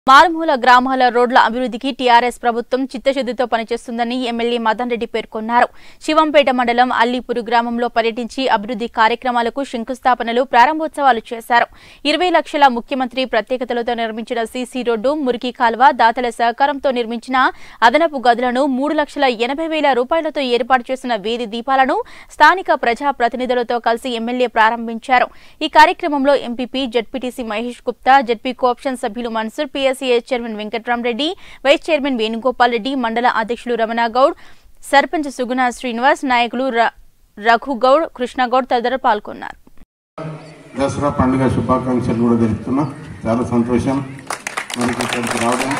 మారుమూల గ్రామాల రోడ్ల అభివృద్ధికి టీఆర్ఎస్ ప్రభుత్వం చిత్తశుద్ధితో పనిచేస్తుందని ఎమ్మెల్యే మదన్ రెడ్డి పేర్కొన్నారు. శివంపేట మండలం అల్లీపూరు గ్రామంలో పర్యటించి అభివృద్ధి కార్యక్రమాలకు శంకుస్థాపనలు, ప్రారంభోత్సవాలు చేశారు. 20 లక్షల ముఖ్యమంత్రి ప్రత్యేకతలతో నిర్మించిన సీసీ రోడ్డు, మురికి కాల్వ, దాతల సహకారంతో నిర్మించిన అదనపు గదులను, 3,80,000 రూపాయలతో ఏర్పాటు చేసిన వీధి దీపాలను స్థానిక ప్రజా ప్రతినిధులతో కలిసి ఎమ్మెల్యే ప్రారంభించారు. ఈ కార్యక్రమంలో MPP, ZPTC Mahesh Gupta, ZP cooption సభ్యులు Mansoor, chairman Venkatramareddy, vice chairman Venugopal Reddy, మండల అధ్యక్షులు రమణ గౌడ్, సర్పంచ్ సుగుణ శ్రీనివాస్, నాయకులు రఘుగౌడ్, కృష్ణగౌడ్ తదితరులు పాల్గొన్నారు. దసరా పండుగ శుభాకాంక్షలు కూడా తెలుపుతున్నా. చాలా సంతోషం మనకి ఇక్కడికి రావడం.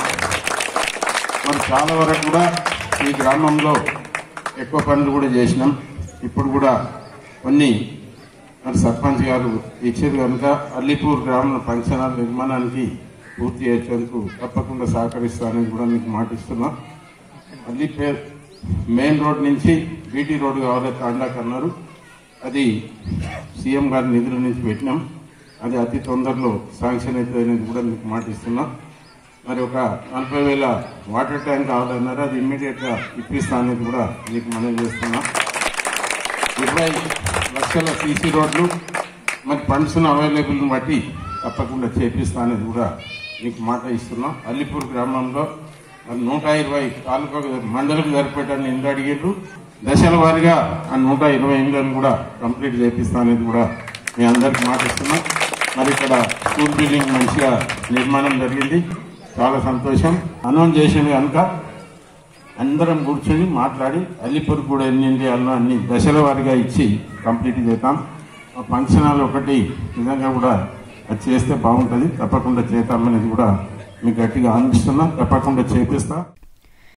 మరి చాలా వరకు కూడా ఈ గ్రామంలో ఎక్కువ పనులు కూడా చేసినాం. ఇప్పుడు కూడా కొన్ని మరి సర్పంచ్ గారు ఇచ్చారు కనుక అల్లీపూర్ గ్రామంలో పంచనాల నిర్మాణానికి పూర్తి చేసేందుకు తప్పకుండా సహకరిస్తానని కూడా మీకు మాటిస్తున్నా. అల్లీపేర్ మెయిన్ రోడ్ నుంచి బీటీ రోడ్ కావాలి తాండాకు అన్నారు. అది సీఎం గారి నిధుల నుంచి పెట్టినాం. అది అతి తొందరలో శాంక్షన్ అవుతుందని కూడా మీకు మాటిస్తున్నా. మరి ఒక 40,000 వాటర్ ట్యాంక్ కావాలన్నారు. అది ఇమ్మీడియట్గా ఇప్పిస్తానని కూడా మీకు మనవి చేస్తున్నా. 20 లక్షల సీసీ రోడ్లు మరి ఫండ్స్ అవైలబుల్ని బట్టి తప్పకుండా చేపిస్తానని కూడా మీకు మాట ఇస్తున్నాం. అల్లీపూర్ గ్రామంలో 120 తాలూకా మండలం సరిపేటని ఇండ్లు అడిగారు. దశల వారీగా ఆ 120 ఇండ్లను కూడా కంప్లీట్ చేపిస్తానని కూడా మీ అందరికి మాట ఇస్తున్నాం. మరి ఇక్కడ స్కూల్ బిల్డింగ్ మంచిగా నిర్మాణం జరిగింది. చాలా సంతోషం. అనౌన్స్ చేసింది కనుక అందరం కూర్చొని మాట్లాడి అల్లీపూర్ కూడా ఎన్ని చేయాలో అన్ని దశల వారీగా ఇచ్చి కంప్లీట్ చేద్దాం. ఫంక్షనాలు ఒకటి నిజంగా కూడా అది చేస్తే బాగుంటుంది. తప్పకుండా చేద్దామనేది కూడా మీకు గట్టిగా ఆనందిస్తున్నా. తప్పకుండా చేపిస్తా.